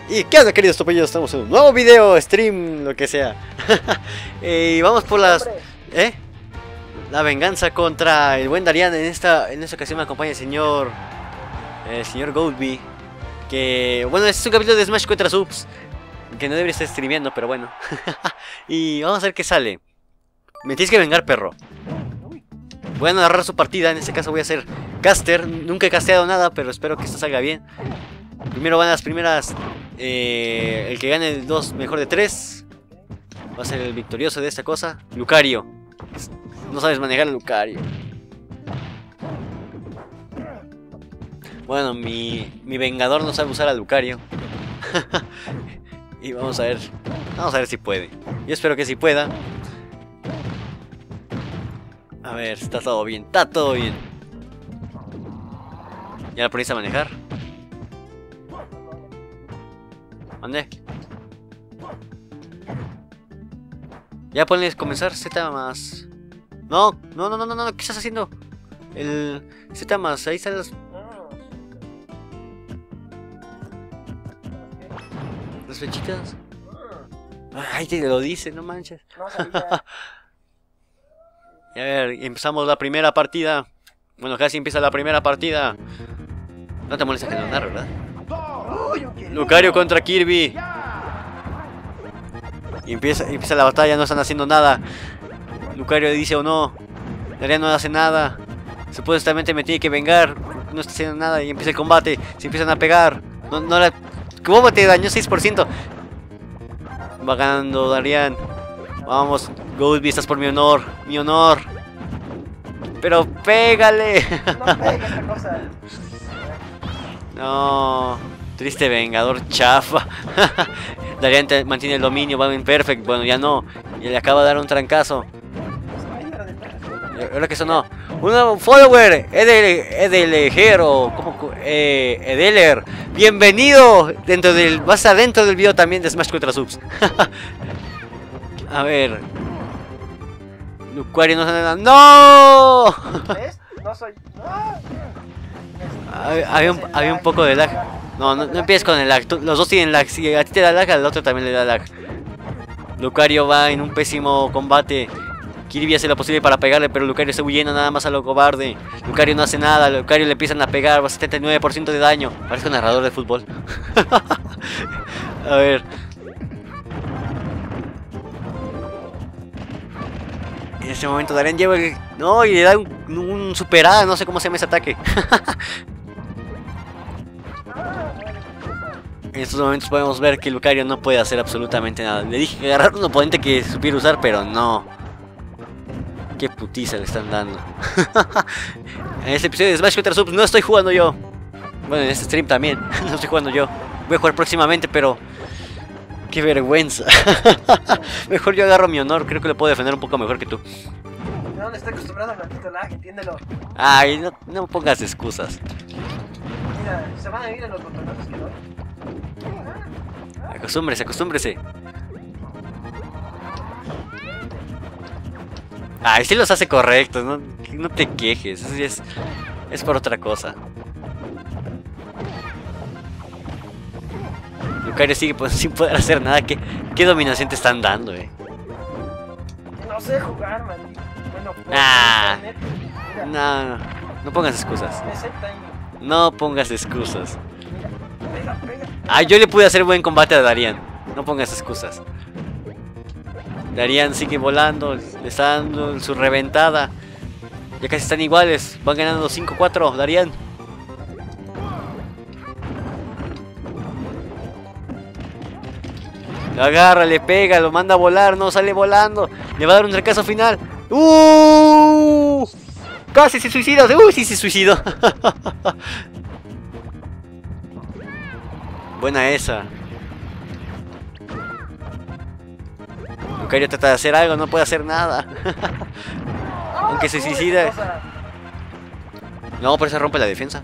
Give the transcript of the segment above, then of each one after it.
Y qué onda, queridos topillos, estamos en un nuevo video, stream, lo que sea. Y vamos por las... La venganza contra el buen Darian. En esta ocasión me acompaña el señor Goldby. Que, bueno, este es un capítulo de Smash contra Subs, que no debería estar streameando, pero bueno. Y vamos a ver qué sale. Me tienes que vengar, perro. Voy a narrar su partida, en este caso voy a ser caster. Nunca he casteado nada, pero espero que esto salga bien. Primero van las primeras. El que gane el 2 mejor de 3 va a ser el victorioso de esta cosa. Lucario. No sabes manejar a Lucario. Bueno, mi vengador no sabe usar a Lucario. Y vamos a ver si puede. Yo espero que sí pueda. A ver, está todo bien, está todo bien. ¿Ya la pones a manejar? ¿Dónde? Ya pones comenzar Z más. No, ¿qué estás haciendo? El Z más, ahí están las flechitas. Ay, te lo dice, no manches. Y a ver, empezamos la primera partida. Bueno, casi empieza la primera partida. No te molesta que no narre, ¿verdad? Lucario contra Kirby. Y empieza la batalla, no están haciendo nada. Lucario dice o no. Darian no hace nada. Supuestamente me tiene que vengar. No está haciendo nada y empieza el combate. Se empiezan a pegar. ¿Cómo te dañó 6%? Va ganando Darian. Vamos, Goldby, estás por mi honor. Mi honor. Pero pégale. No pega esa cosa. No. Triste vengador chafa. Darian mantiene el dominio, va en perfect. Bueno, ya no. Y le acaba de dar un trancazo. Ahora que sonó. Un follower. Edelejero. ¿Cómo? Edeler. Bienvenido. Vas adentro del video también de Smash contra Subs. A ver. Lucario no sabe nada. ¡No! ¿Ves? No soy. Había un poco de lag. No empieces con el lag. Los dos tienen lag. Si a ti te da lag, al otro también le da lag. Lucario va en un pésimo combate. Kirby hace lo posible para pegarle, pero Lucario está huyendo nada más a lo cobarde. Lucario no hace nada. Lucario le empiezan a pegar. Va a 79% de daño. Parece un narrador de fútbol. A ver. En este momento Darian lleva el... No, y le da un superada. No sé cómo se llama ese ataque. En estos momentos podemos ver que Lucario no puede hacer absolutamente nada. Le dije que agarrar un oponente que supiera usar, pero no. Qué putiza le están dando. En este episodio de Smash contra Subs no estoy jugando yo. Bueno, en este stream también. No estoy jugando yo. Voy a jugar próximamente, pero... ¡Qué vergüenza! Mejor yo agarro mi honor. Creo que le puedo defender un poco mejor que tú. No, está acostumbrado al maldito lag, entiéndelo. Ay, no pongas excusas. Mira, se van a ir en los botones que no. Acostúmbrese. Ay, sí los hace correctos, no te quejes, eso sí es por otra cosa. Lucario sigue pues, sin poder hacer nada. ¿Qué dominación te están dando, No sé jugar, maldito. Bueno, no pongas excusas. me acepta ahí. No pongas excusas. Pega. Ah, yo le pude hacer buen combate a Darian. No pongas excusas. Darian sigue volando, le está dando su reventada. Ya casi están iguales, van ganando 5-4, Darian. Lo agarra, le pega, lo manda a volar, no sale volando. Le va a dar un fracaso final. Casi se suicida, sí se suicidó. Buena esa. Lucario trata de hacer algo, no puede hacer nada. Aunque se suicida. No, pero esa rompe la defensa.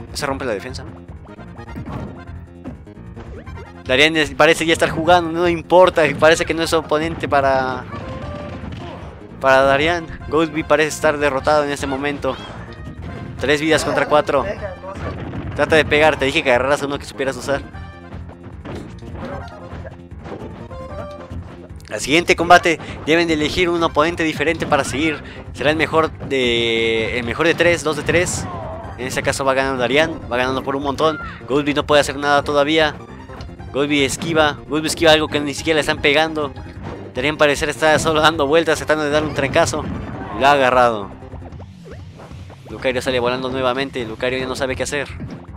Darian parece ya estar jugando, no importa. Parece que no es oponente para Darian. Goldby parece estar derrotado en este momento. 3 vidas contra 4. Trata de pegar, te dije que agarraras a uno que supieras usar. Al siguiente combate deben de elegir un oponente diferente para seguir. Será el mejor de 3, 2 de 3. En este caso va ganando Darian, va ganando por un montón. Goldby no puede hacer nada todavía. Goldby esquiva algo que ni siquiera le están pegando. Darian parecer está solo dando vueltas, tratando de dar un trancazo. Lo ha agarrado. Lucario sale volando nuevamente. Lucario ya no sabe qué hacer.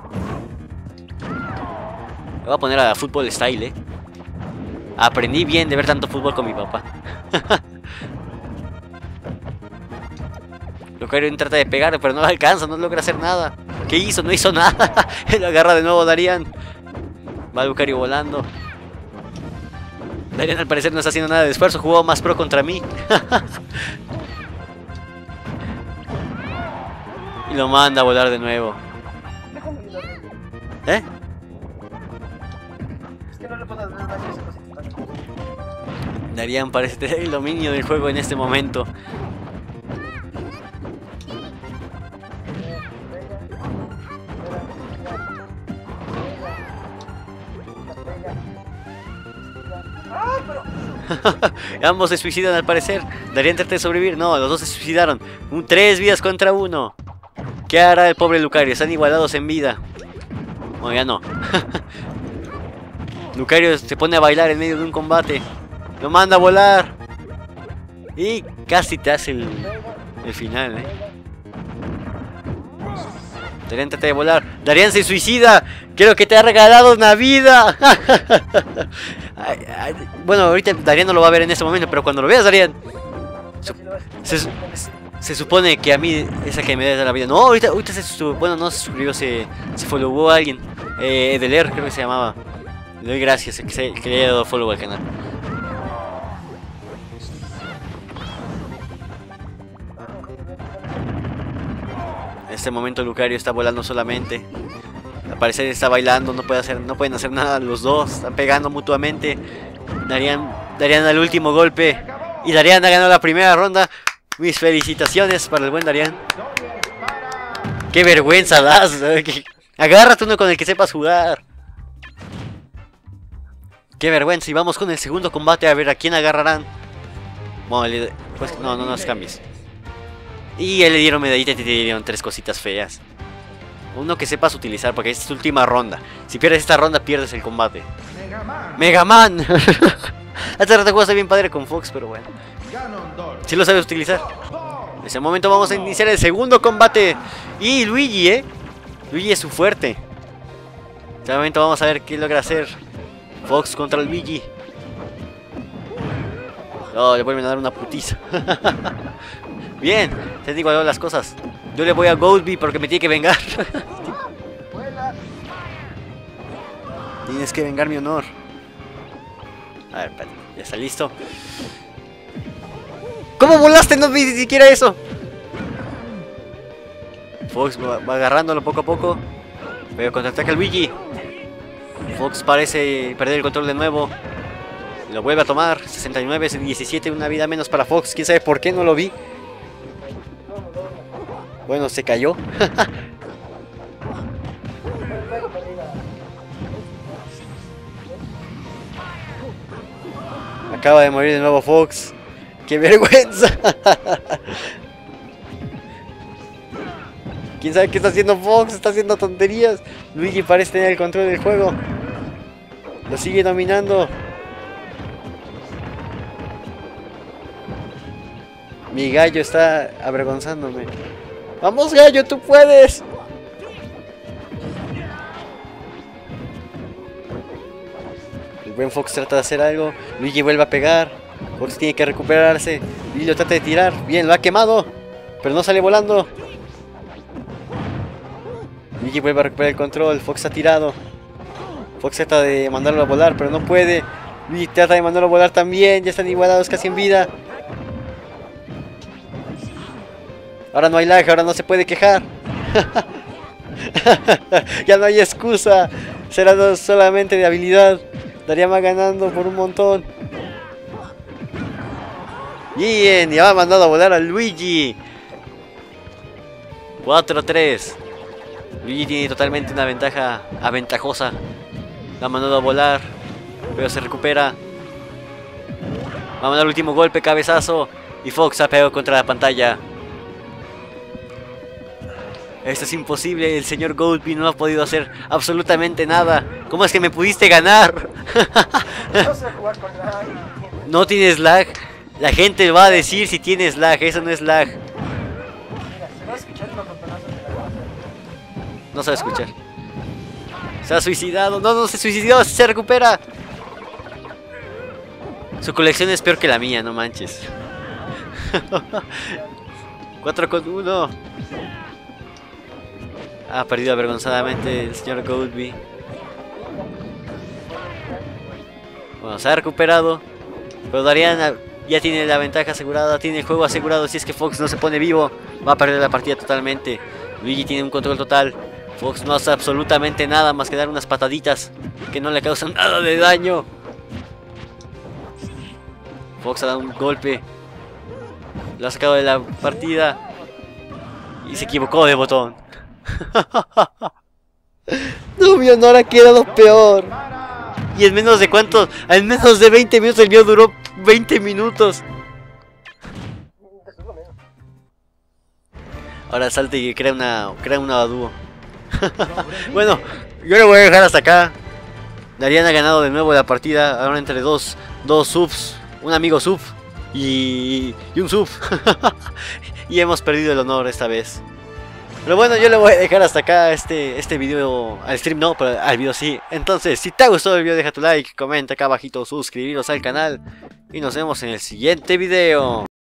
Le voy a poner a fútbol style, Aprendí bien de ver tanto fútbol con mi papá. Lucario trata de pegar, pero no lo alcanza, no logra hacer nada. ¿Qué hizo? No hizo nada. Lo agarra de nuevo Darian. Va Lucario volando. Darian al parecer no está haciendo nada de esfuerzo. Jugó más pro contra mí. Y lo manda a volar de nuevo. ¿Eh? Es que no le puedo dar daño a esa cosita. Darian parece tener el dominio del juego en este momento. Ambos se suicidan al parecer. Darian trata de sobrevivir. No, los dos se suicidaron. 3 vidas contra 1. ¿Qué hará el pobre Lucario? Están igualados en vida. Bueno, ya no. Lucario se pone a bailar en medio de un combate. Lo manda a volar. Y casi te hace el final, Darian trata de volar. Darian se suicida. Creo que te ha regalado una vida. Bueno, ahorita Darian no lo va a ver en este momento, pero cuando lo veas, Darian, se supone que a mí es el que me da la vida. No, ahorita bueno, no se suscribió, se followó a alguien. Edeler creo que se llamaba. Le doy gracias que le haya dado follow al canal. En este momento Lucario está volando solamente. Al parecer está bailando, no pueden hacer nada los dos. Están pegando mutuamente. Darian al último golpe. Y Darian ha ganado la primera ronda. Mis felicitaciones para el buen Darian. Qué vergüenza das. Agárrate uno con el que sepas jugar. Qué vergüenza. Y vamos con el segundo combate a ver a quién agarrarán. Bueno, pues no nos cambies. Y le dieron medallita y te dieron 3 cositas feas. Uno que sepas utilizar, porque esta es tu última ronda. Si pierdes esta ronda, pierdes el combate. ¡Mega Man! Hace rato jugaste bien padre con Fox, pero bueno. Si lo sabes utilizar. En ese momento vamos a iniciar el segundo combate. Y Luigi, Luigi es su fuerte. En este momento vamos a ver qué logra hacer Fox contra Luigi. Oh, le vuelven a dar una putiza. Bien, se han igualado las cosas. Yo le voy a Goldby porque me tiene que vengar. Tienes que vengar mi honor. A ver, espérate, ya está listo. ¿Cómo volaste? No vi ni siquiera eso. Fox va agarrándolo poco a poco. Pero contraataca a Luigi. Fox parece perder el control de nuevo. Lo vuelve a tomar. 69, 17, una vida menos para Fox. Quién sabe por qué no lo vi. Bueno, se cayó. Acaba de morir de nuevo Fox. ¡Qué vergüenza! ¿Quién sabe qué está haciendo Fox? Está haciendo tonterías. Luigi parece tener el control del juego. Lo sigue dominando. Mi gallo está avergonzándome. ¡Vamos, gallo! ¡Tú puedes! El buen Fox trata de hacer algo. Luigi vuelve a pegar. Fox tiene que recuperarse. Luigi lo trata de tirar. Bien, lo ha quemado. Pero no sale volando. Luigi vuelve a recuperar el control. Fox ha tirado. Fox trata de mandarlo a volar, pero no puede. Luigi trata de mandarlo a volar también. Ya están igualados casi en vida. Ahora no hay lag, ahora no se puede quejar. Ya no hay excusa. Será solamente de habilidad. Darian va ganando por un montón. Bien, ya ha mandado a volar a Luigi. 4-3. Luigi tiene totalmente una ventaja aventajosa. La ha mandado a volar. pero se recupera. Vamos al último golpe, cabezazo. Y Fox ha pegado contra la pantalla. Esto es imposible, el señor Goldby no ha podido hacer absolutamente nada. ¿Cómo es que me pudiste ganar? No sé jugar con lag. No tienes lag. La gente va a decir si tienes lag, eso no es lag. Mira, se va a escuchar los botonazos de la base. No sabe escuchar. Se ha suicidado. No, no se suicidó, se recupera. Su colección es peor que la mía, no manches. 4 con 1. Ha perdido avergonzadamente el señor Goldby. Bueno, se ha recuperado. Pero Darian ya tiene la ventaja asegurada. Tiene el juego asegurado. Si es que Fox no se pone vivo, va a perder la partida totalmente. Luigi tiene un control total. Fox no hace absolutamente nada más que dar unas pataditas que no le causan nada de daño. Fox ha dado un golpe. Lo ha sacado de la partida. Y se equivocó de botón. No, mi honor ha quedado peor. Y en menos de cuántos, en menos de 20 minutos, el mío duró 20 minutos. Ahora salta y crea una dúo. Bueno, yo le voy a dejar hasta acá. Darian ha ganado de nuevo la partida. Ahora entre dos subs, un amigo sub y un sub. Y hemos perdido el honor esta vez. Pero bueno, yo le voy a dejar hasta acá este video, al stream no, pero al video sí. Entonces, si te ha gustado el video, deja tu like, comenta acá abajito, suscribiros al canal. Y nos vemos en el siguiente video.